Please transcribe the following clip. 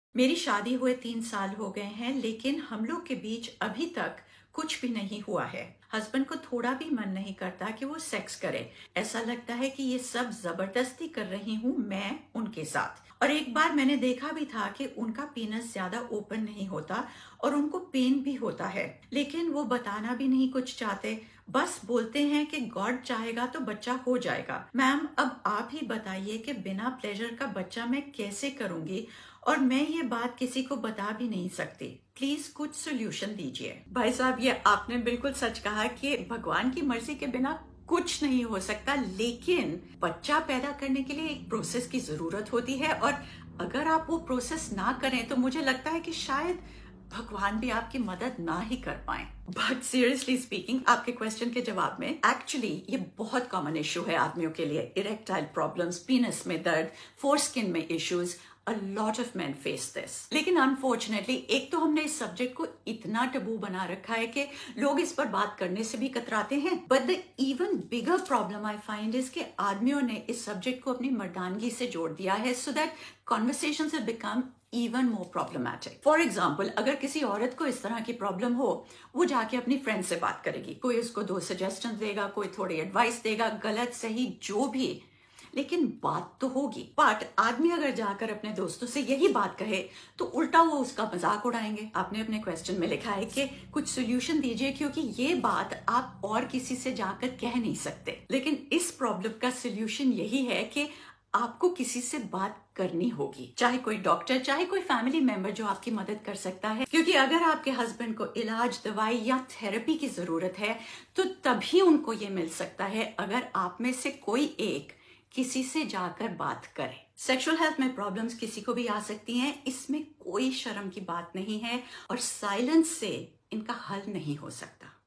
मेरी शादी हुए 3 साल हो गए हैं, लेकिन हम लोग के बीच अभी तक कुछ भी नहीं हुआ है। हस्बैंड को थोड़ा भी मन नहीं करता कि वो सेक्स करे। ऐसा लगता है कि ये सब जबरदस्ती कर रही हूँ मैं उनके साथ। और एक बार मैंने देखा भी था कि उनका पीनस ज्यादा ओपन नहीं होता और उनको पेन भी होता है, लेकिन वो बताना भी नहीं कुछ चाहते। बस बोलते हैं कि गॉड चाहेगा तो बच्चा हो जाएगा। मैम, अब आप ही बताइए कि बिना प्लेजर का बच्चा मैं कैसे करूंगी, और मैं ये बात किसी को बता भी नहीं सकती। प्लीज कुछ सोल्यूशन दीजिए। भाई साहब, ये आपने बिल्कुल सच कहा कि भगवान की मर्जी के बिना कुछ नहीं हो सकता, लेकिन बच्चा पैदा करने के लिए एक प्रोसेस की जरूरत होती है, और अगर आप वो प्रोसेस ना करें तो मुझे लगता है कि शायद भगवान भी आपकी मदद ना ही कर पाए। बट सीरियसली स्पीकिंग, आपके क्वेश्चन के जवाब में, एक्चुअली ये बहुत कॉमन इशू है आदमियों के लिए। इरेक्टाइल प्रॉब्लम्स, पीनस में दर्द, फोरस्किन में issues, A lot of men face this. लेकिन अनफॉर्चुनेटली एक तो हमने इस सब्जेक्ट को इतना टबू बना रखा है कि लोग इस पर बात करने से भी कतराते हैं। But the even bigger problem I find is कि आदमियों ने इस सब्जेक्ट को अपनी मर्दानगी से जोड़ दिया है, so that conversations have become even more problematic. For example, अगर किसी औरत को इस तरह की प्रॉब्लम हो, वो जाके अपनी फ्रेंड से बात करेगी, कोई उसको 2 सजेशन देगा, कोई थोड़ी एडवाइस देगा, गलत सही जो भी, लेकिन बात तो होगी। बट आदमी अगर जाकर अपने दोस्तों से यही बात कहे तो उल्टा वो उसका मजाक उड़ाएंगे। आपने अपने क्वेश्चन में लिखा है कि कुछ सोल्यूशन दीजिए, क्योंकि ये बात आप और किसी से जाकर कह नहीं सकते। लेकिन इस प्रॉब्लम का सोल्यूशन यही है कि आपको किसी से बात करनी होगी, चाहे कोई डॉक्टर, चाहे कोई फैमिली मेंबर जो आपकी मदद कर सकता है। क्योंकि अगर आपके हस्बैंड को इलाज, दवाई या थेरेपी की जरूरत है तो तभी उनको ये मिल सकता है अगर आप में से कोई एक किसी से जाकर बात करें। सेक्सुअल हेल्थ में प्रॉब्लम्स किसी को भी आ सकती हैं, इसमें कोई शर्म की बात नहीं है, और साइलेंस से इनका हल नहीं हो सकता।